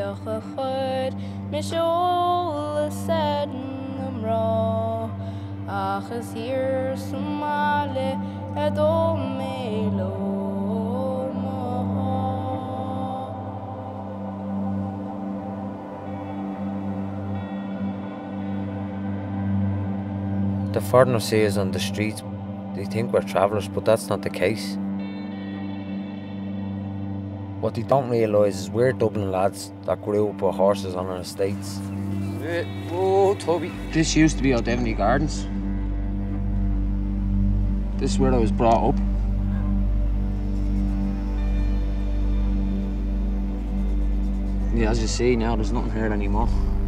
Bioch a chud Mishol Sedin Amra Achas here Somali Adomelo The foreigners see us on the streets, they think we're travellers, but that's not the case. What they don't realise is we're Dublin lads that grew up with horses on our estates. Oh, Toby. This used to be O'Devany Gardens. This is where I was brought up. Yeah, as you see now, there's nothing here anymore.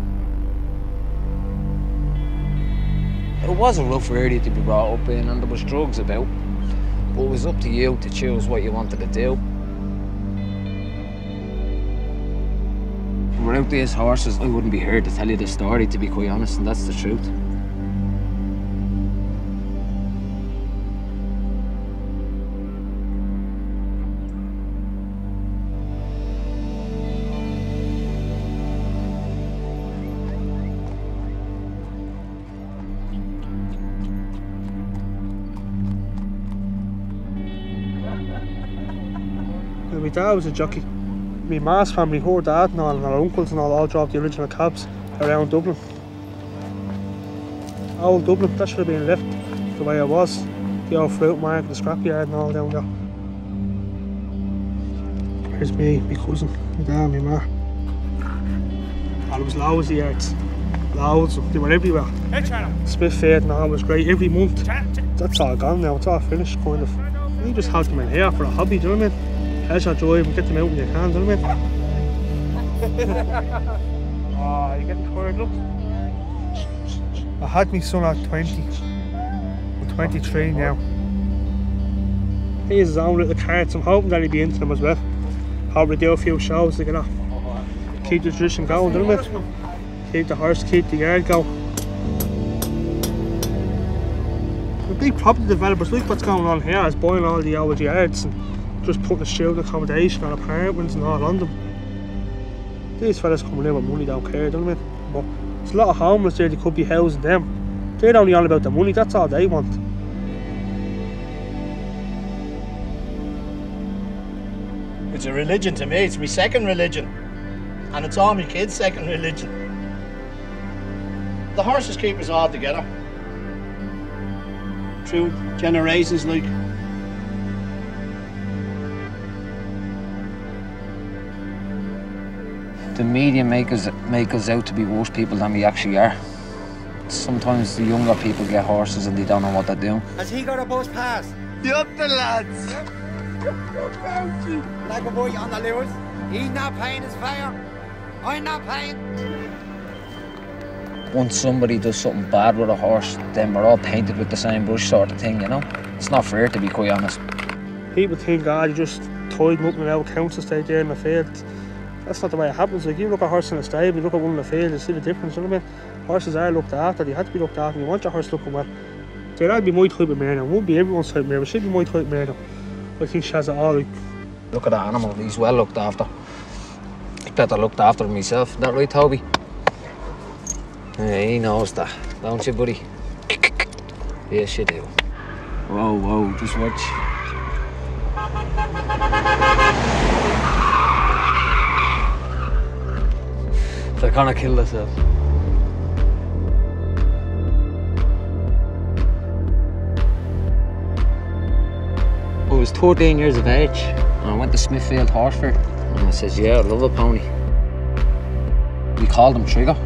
It was a rough area to be brought up in, and there was drugs about. But it was up to you to choose what you wanted to do. Without these horses, I wouldn't be here to tell you the story, to be quite honest, and that's the truth. My dad was a jockey. My ma's family, her dad and all, and our uncles and all drove the original cabs around Dublin. Old Dublin, that should have been left the way it was. The old fruit market, the scrapyard and all down there. Here's me, my cousin, my dad, my ma. And it was loads of yards. Loads of them. They were everywhere. Smithfield and all was great every month. That's all gone now, it's all finished kind of. We just had them in here for a hobby, do you know what I mean? Pleasure drive and get them out when you can, do you know what I mean? Oh, you're getting tired, look. I had my son at 20. I'm 23 now. He has his own little carts. I'm hoping that he'll be into them as well. Hope we do a few shows to get off. Keep the tradition going, do you know what I mean? Keep the horse, keep the yard going. The big property developers, look what's going on here, is buying all the old yards and just putting a student accommodation and apartments and all on them. These fellas coming in with money don't care, don't they? But there's a lot of homeless there, they could be housing them. They're only all about the money, that's all they want. It's a religion to me, it's my second religion. And it's all my kids' second religion. The horses keep us all together. Through generations, like. The media make us out to be worse people than we actually are. Sometimes the younger people get horses and they don't know what they're doing. Has he got a bus pass? Yup, the lads. Like a boy on the Lewis. He's not paying his fare. I'm not paying. Once somebody does something bad with a horse, then we're all painted with the same brush sort of thing, you know? It's not fair, to be quite honest. People think, you just tied them up in an old council estate there in the field. That's not the way it happens. Like, you look at a horse in a stable, you look at one in the field, you see the difference, you know what I mean? Horses are looked after, they had to be looked after, you want your horse looking well. So that'd be my type of mare now. It won't be everyone's type of mare, but it should be my type of mare now. I think she has it all. Like. Look at that animal, he's well looked after. He's better looked after than myself, is that right, Toby? Yeah, he knows that, don't you, buddy? Yes, you do. Whoa, whoa, just watch. They're gonna kill themselves. I was 13 years of age and I went to Smithfield Horse Fair and I says, yeah, I love a pony. We called him Trigger.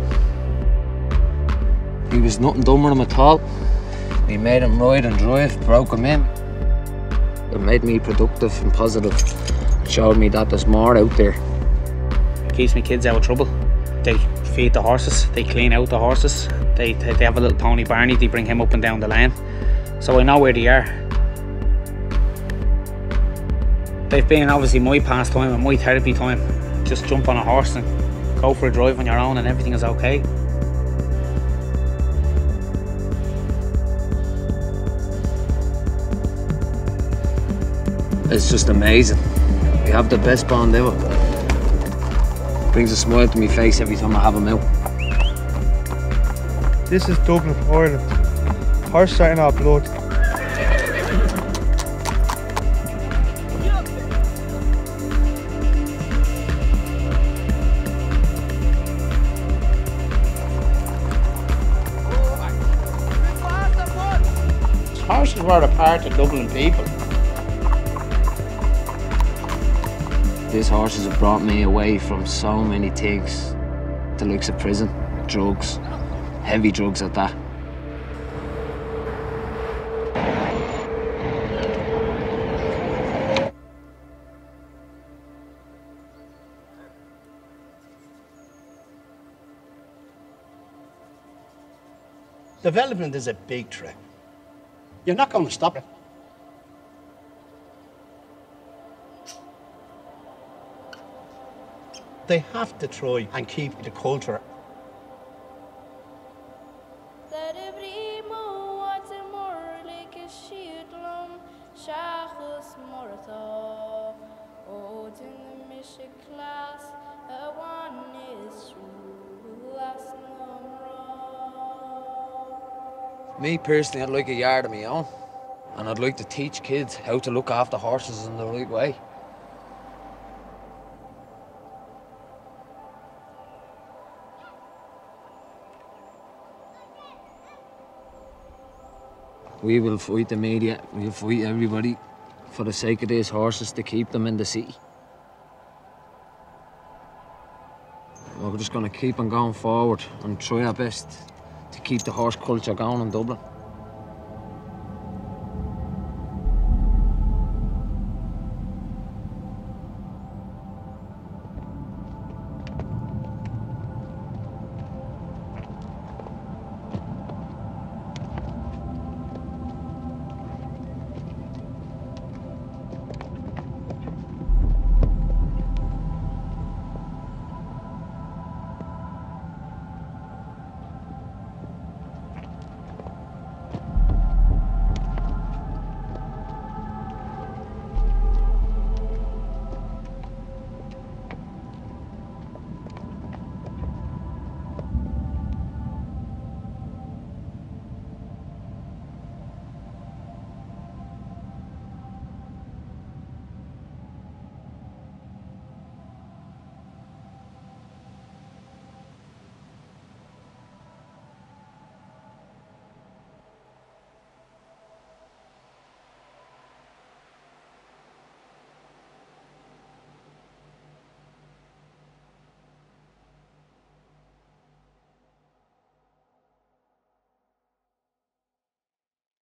He was nothing done with him at all. We made him ride and drive, broke him in. It made me productive and positive. It showed me that there's more out there. It keeps my kids out of trouble. They feed the horses, they clean out the horses. They have a little pony Barney, they bring him up and down the lane. So I know where they are. They've been obviously my pastime and my therapy time. Just jump on a horse and go for a drive on your own and everything is okay. It's just amazing. We have the best bond ever. Brings a smile to my face every time I have him out. This is Dublin, Ireland. Horse starting our blood. Horses were a part of Dublin people. These horses have brought me away from so many things. The likes of prison, drugs, heavy drugs at that. Development is a big threat. You're not going to stop it. They have to try and keep the culture. Me personally, I'd like a yard of my own, and I'd like to teach kids how to look after horses in the right way. We will fight the media, we'll fight everybody for the sake of these horses to keep them in the city. We're just going to keep on going forward and try our best to keep the horse culture going in Dublin.